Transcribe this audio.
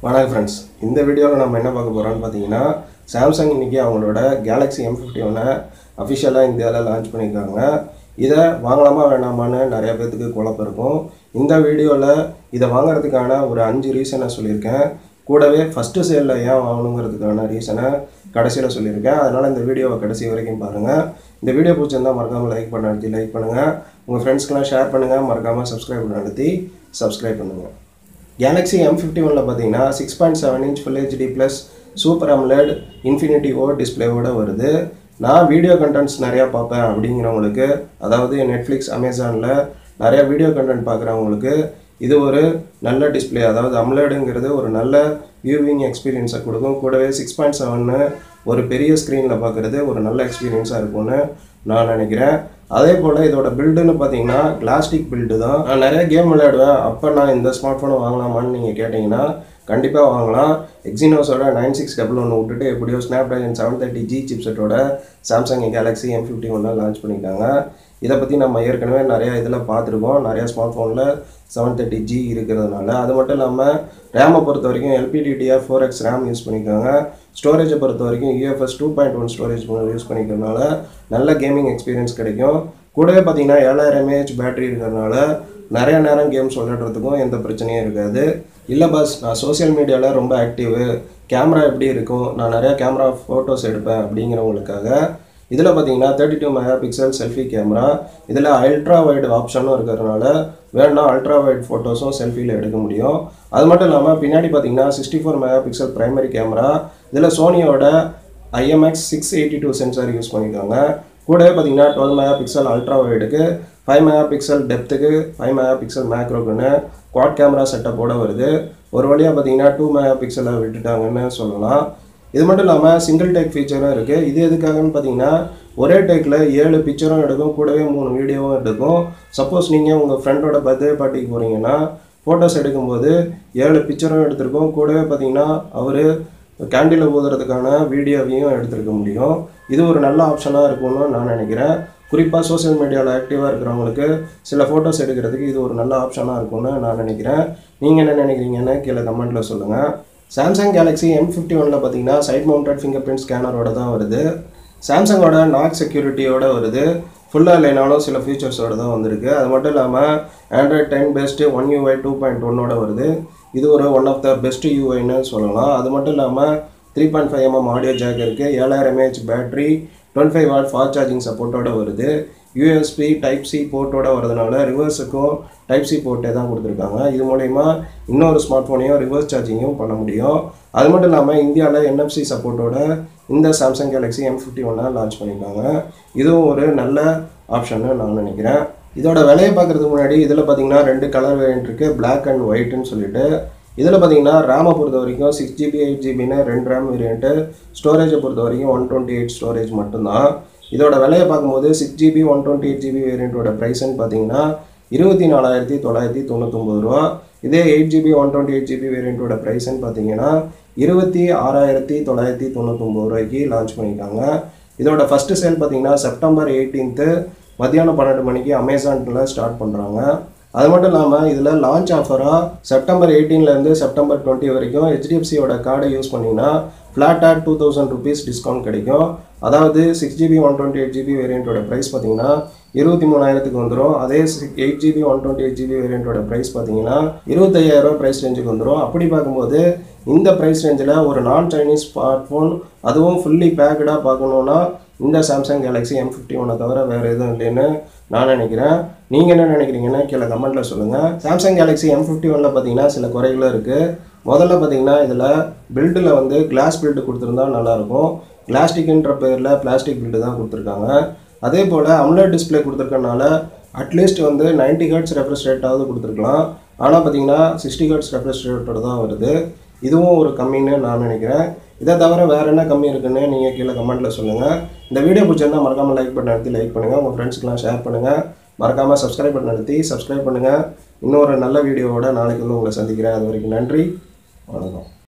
வணக்கம் ஃப்ரெண்ட்ஸ், இந்த வீடியோவில் நம்ம என்ன பார்க்க போகிறோம்னு பார்த்தீங்கன்னா, சாம்சங் இன்றைக்கி அவங்களோட கேலக்ஸி M51 அஃபிஷியலாக இந்தியாவில் லான்ச் பண்ணியிருக்காங்க. இதை வாங்கலாமா வேணாமான்னு நிறைய பேர்த்துக்கு குழப்பம் இருக்கும். இந்த வீடியோவில் இதை வாங்குறதுக்கான ஒரு 5 ரீசனை சொல்லியிருக்கேன். கூடவே ஃபஸ்ட்டு சேலில் ஏன் வாங்கணுங்கிறதுக்கான ரீசனை கடைசியில் சொல்லியிருக்கேன். அதனால் இந்த வீடியோவை கடைசி வரைக்கும் பாருங்கள். இந்த வீடியோ பிடிச்சிருந்தால் மறக்காமல் லைக் பண்ணுங்கள். உங்கள் ஃப்ரெண்ட்ஸ்க்கெலாம் ஷேர் பண்ணுங்கள். மறக்காமல் சப்ஸ்கிரைப் பண்ணுங்கள். கேலக்ஸி M51 பார்த்தீங்கன்னா 6.7 inch full HD plus super AMOLED infinity O டிஸ்பிளேவோடு வருது. நான் வீடியோ கண்டென்ட்ஸ் நிறையா பார்ப்பேன் அப்படிங்கிறவங்களுக்கு, அதாவது நெட்ஃப்ளிக்ஸ், அமேசானில் நிறையா வீடியோ கண்டென்ட் பார்க்குறவங்களுக்கு இது ஒரு நல்ல டிஸ்பிளே, அதாவது AMOLEDங்கிறது ஒரு நல்ல வியூவிங் எக்ஸ்பீரியன்ஸை கொடுக்கும். கூடவே 6.7 ஒரு பெரிய ஸ்க்ரீனில் பார்க்குறது ஒரு நல்ல எக்ஸ்பீரியன்ஸாக இருக்கும்னு நான் நினைக்கிறேன். அதே போல் இதோட பில்டுன்னு பார்த்தீங்கன்னா கிளாஸ்டிக் பில்டு தான். நான் நிறைய கேம் விளையாடுவேன். அப்போ நான் இந்த ஸ்மார்ட் ஃபோனை வாங்கலாமான்னு நீங்கள் கேட்டிங்கன்னா கண்டிப்பாக வாங்கலாம். எக்ஸினோஸோட 9611 விட்டுட்டு எப்படியோ ஸ்னாப்ட்ராகன் 730G சிப்செட்டோட சாம்சங் கேலக்ஸி M51 லான்ச் பண்ணிட்டாங்க. இதை பற்றி நம்ம ஏற்கனவே நிறையா இதில் பார்த்துருக்கோம். நிறையா ஸ்மார்ட் ஃபோனில் 730G இருக்கிறதுனால. அது மட்டும் இல்லாமல் ரேமை பொறுத்த வரைக்கும் LPDDR4X ரேம் யூஸ் பண்ணியிருக்காங்க. ஸ்டோரேஜை பொறுத்த வரைக்கும் UFS 2.1 ஸ்டோரேஜ் யூஸ் பண்ணிக்கிறதுனால நல்ல கேமிங் எக்ஸ்பீரியன்ஸ் கிடைக்கும். கூடவே பார்த்தீங்கன்னா 7000 mAh பேட்டரி இருக்கிறதுனால நிறைய நேரம் கேம்ஸ் விளையாடுறதுக்கும் எந்த பிரச்சனையும் இருக்காது. இல்லை பாஸ், நான் சோசியல் மீடியாவில் ரொம்ப ஆக்டிவு, கேமரா எப்படி இருக்கும், நான் நிறையா கேமரா ஃபோட்டோஸ் எடுப்பேன் அப்படிங்கிறவங்களுக்காக இதில் பார்த்தீங்கன்னா 32 MP செல்ஃபி கேமரா, இதில் அல்ட்ரா வைடு ஆப்ஷனும் இருக்கிறதுனால வேணும்னா அல்ட்ரா வைட் ஃபோட்டோஸும் செல்ஃபியில் எடுக்க முடியும். அது மட்டும் இல்லாமல் பின்னாடி பார்த்தீங்கன்னா 64 MP பிரைமரி கேமரா, இதில் சோனியோட IMX682 சென்சார் யூஸ் பண்ணியிருக்காங்க. கூடவே பார்த்தீங்கன்னா 12 MP அல்ட்ரா வைடுக்கு, 5 MP டெப்த்துக்கு, 5 MP மேக்ரோக்குன்னு குவாட் கேமரா செட்டப்போடு வருது. ஒரு வழியாக பார்த்தீங்கன்னா 2 MP விட்டுட்டாங்கன்னு சொல்லலாம். இது மட்டும் இல்லாமல் சிங்கிள் டேக் ஃபீச்சரும் இருக்குது. இது எதுக்காகன்னு பார்த்தீங்கன்னா ஒரே டேக்கில் 7 பிக்சரும் எடுக்கும், கூடவே 3 வீடியோவும் எடுக்கும். சப்போஸ் நீங்கள் உங்கள் ஃப்ரெண்டோட பர்த்டே பார்ட்டிக்கு போகிறீங்கன்னா ஃபோட்டோஸ் எடுக்கும்போது 7 பிக்சரும் எடுத்திருக்கோம். கூடவே பார்த்தீங்கன்னா அவர் கேண்டில் ஊதுறதுக்கான வீடியோவையும் எடுத்துருக்க முடியும். இது ஒரு நல்ல ஆப்ஷனாக இருக்கும்னு நான் நினைக்கிறேன். குறிப்பாக சோசியல் மீடியாவில் ஆக்டிவாக இருக்கிறவங்களுக்கு சில ஃபோட்டோஸ் எடுக்கிறதுக்கு இது ஒரு நல்ல ஆப்ஷனாக இருக்கும்னு நான் நினைக்கிறேன். நீங்கள் என்ன நினைக்கிறீங்கன்னு கீழே கமெண்ட்டில் சொல்லுங்கள். சாம்சங் கேலக்ஸி M51 பார்த்தீங்கன்னா சைட் மவுண்டட் ஃபிங்கர் பிரிண்ட் ஸ்கேனரோட தான் வருது. சாம்சங்கோட நாக் செக்யூரிட்டியோட வருது. ஃபுல்லாக இல்லைனாலும் சில ஃபீச்சர்ஸோடு தான் வந்திருக்கு. அது மட்டும் இல்லாமல் Android 10 பெஸ்ட்டு One UI 2.1 வருது. இது ஒரு ஒன் ஆஃப் த பெஸ்ட் யூஐன்னு சொல்லலாம். அது மட்டும் இல்லாமல் 3.5 mm ஆடியோ ஜாக் இருக்குது. 7000 mAh battery, 25 watt fast charging சப்போர்ட்டோட வருது. USB Type-C போர்ட்டோட வரதுனால ரிவர்ஸுக்கும் Type-C போர்ட்டே தான் கொடுத்துருக்காங்க. இது மூலயமா இன்னொரு ஸ்மார்ட் ஃபோனையும் ரிவர்ஸ் சார்ஜிங்கும் பண்ண முடியும். அது மட்டும் இல்லாமல் இந்தியாவில் NFC சப்போர்ட்டோட இந்த சாம்சங் கேலக்ஸி M51 லான்ச் பண்ணியிருக்காங்க. இதுவும் ஒரு நல்ல ஆப்ஷன்னு நான் நினைக்கிறேன். இதோட விலையை பார்க்குறதுக்கு முன்னாடி இதில் பார்த்தீங்கன்னா 2 கலர் வேரியன்ட் இருக்குது, பிளாக் அண்ட் ஒயிட்டுன்னு சொல்லிட்டு. இதில் பார்த்தீங்கன்னா ரேமை பொறுத்த வரைக்கும் 6GB 8GBன்னு 2 ரேம் வேரியண்ட்டு, ஸ்டோரேஜை பொறுத்த வரைக்கும் 128 ஸ்டோரேஜ் மட்டும்தான். இதோட விலையை பார்க்கும்போது 6GB 128GB வேரியண்ட்டோட ப்ரைஸ்ன்னு பார்த்தீங்கன்னா 24,999 ரூபா. இதே 8GB 128GB வேரியண்ட்டோட ப்ரைஸ்ன்னு பார்த்தீங்கன்னா 26,999 ரூபாய்க்கு லான்ச் பண்ணியிருக்காங்க. இதோட ஃபஸ்ட்டு சேல் பார்த்தீங்கன்னா செப்டம்பர் 18 மத்தியானம் 12 மணிக்கு அமேசானில் ஸ்டார்ட் பண்ணுறாங்க. அது மட்டும் இல்லாமல் இதில் லான்ச் ஆஃபராக செப்டம்பர் 18லேருந்து செப்டம்பர் 20 வரைக்கும் HDFCயோட கார்டை யூஸ் பண்ணிங்கன்னா ஃப்ளாட்டாக 2000 rupees டிஸ்கவுண்ட் கிடைக்கும். அதாவது 6GB 128GB வேரியண்ட்டோட ப்ரைஸ் பார்த்தீங்கன்னா 23,000க்கு வந்துடும். அதே 8GB 128GB வேரியண்ட்டோட ப்ரைஸ் பார்த்தீங்கன்னா 25,000 ப்ரைஸ் ரேஞ்சுக்கு வந்துடும். அப்படி பார்க்கும்போது இந்த ப்ரைஸ் ரேஞ்சில் ஒரு நான் சைனீஸ் ஸ்மார்ட் ஃபோன், அதுவும் ஃபுல்லி பேக்கடாக பார்க்கணுன்னா இந்த சாம்சங் கேலக்ஸி M51 தவிர வேறு எதுவும் இல்லைன்னு நான் நினைக்கிறேன். நீங்கள் என்ன நினைக்கிறீங்கன்னா கீழே கமெண்ட்டில் சொல்லுங்கள். சாம்சங் கேலக்ஸி M51 பார்த்தீங்கன்னா சில குறைகளும் இருக்குது. முதல்ல பார்த்தீங்கன்னா இதில் பில்டில் வந்து கிளாஸ் பில்டு கொடுத்துருந்தா நல்லாயிருக்கும். கிளாஸ்டிக்ன்ற பேரில் பிளாஸ்டிக் பில்டு தான் கொடுத்துருக்காங்க. அதே போல் AMOLED டிஸ்பிளே கொடுத்துருக்கனால அட்லீஸ்ட் வந்து 90 Hz ரெஃப்ரெஷ் ரேட்டாவது கொடுத்துருக்கலாம். ஆனால் பார்த்தீங்கன்னா 60 Hz ரெஃப்ரெஷ் ரேட்டோட தான் வருது. இதுவும் ஒரு கம்மின்னு நான் நினைக்கிறேன். இதை தவிர வேறு என்ன கம்மி இருக்குன்னு நீங்கள் கீழே கமெண்ட்டில் சொல்லுங்கள். இந்த வீடியோ பிடிச்சிருந்தா மறக்காமல் லைக் பண்ணுங்கள். உங்கள் ஃப்ரெண்ட்ஸ்க்கெலாம் ஷேர் பண்ணுங்கள். மறக்காமல் சப்ஸ்கிரைப் பண்ணுங்கள். இன்னொரு நல்ல வீடியோவோட நாளைக்கு வந்து உங்களை சந்திக்கிறேன். அது வரைக்கும் நன்றி, வணக்கம்.